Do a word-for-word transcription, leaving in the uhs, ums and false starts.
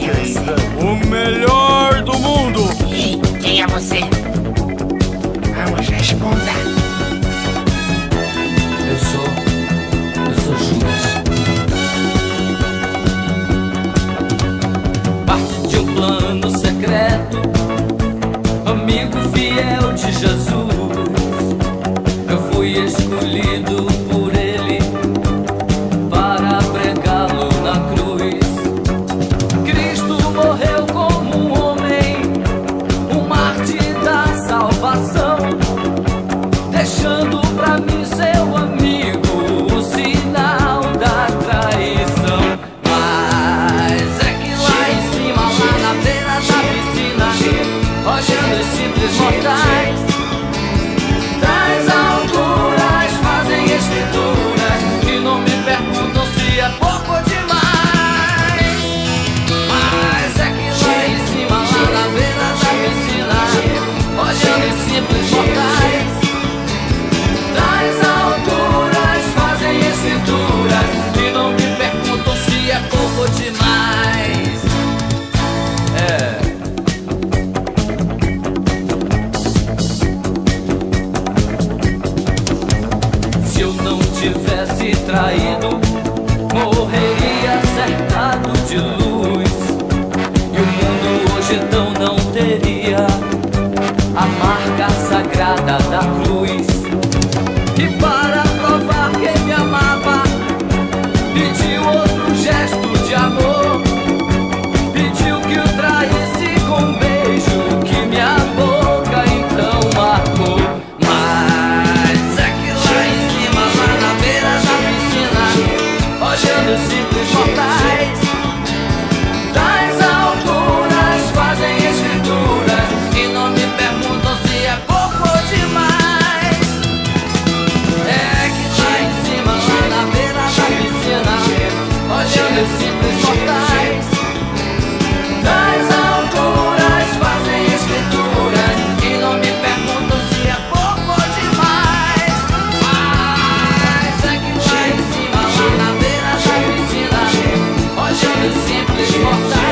O melhor do mundo! E quem é você? Vamos, responda. Eu sou... eu sou Judas. Parte de um plano secreto, amigo fiel de Jesus. Eu fui escolhido por Ele para pregá-lo na cruz. Cristo morreu como um homem, um mártir da salvação, deixando pra mim, seu amigo, o sinal da traição. Mas é que lá em cima, lá na beira da piscina, olhando os simples mortais, das alturas fazem escrituras e não me perguntam se é pouco demais. Mas é que lá em cima, lá na beira da piscina, olhando os simples mortais, das alturas fazem escrituras e não me perguntam se é pouco demais. É. Se eu não tivesse traído, morreria cercado de luz, e o mundo hoje então não teria a marca sagrada da cruz. E para provar que me amava, pediu outro gesto de amor, pediu que o traísse com um beijo que minha boca então marcou. Mas é que lá em cima, lá na beira da piscina, olhando os simples mortais, das alturas fazem escrituras e não me perguntam se é pouco ou demais. É que lá em cima, lá na beira da piscina, olhando os simples mortais, das alturas fazem escrituras e não me perguntam se é pouco ou demais. Mas é que lá em cima, lá na beira da piscina, olhando os simples mortais,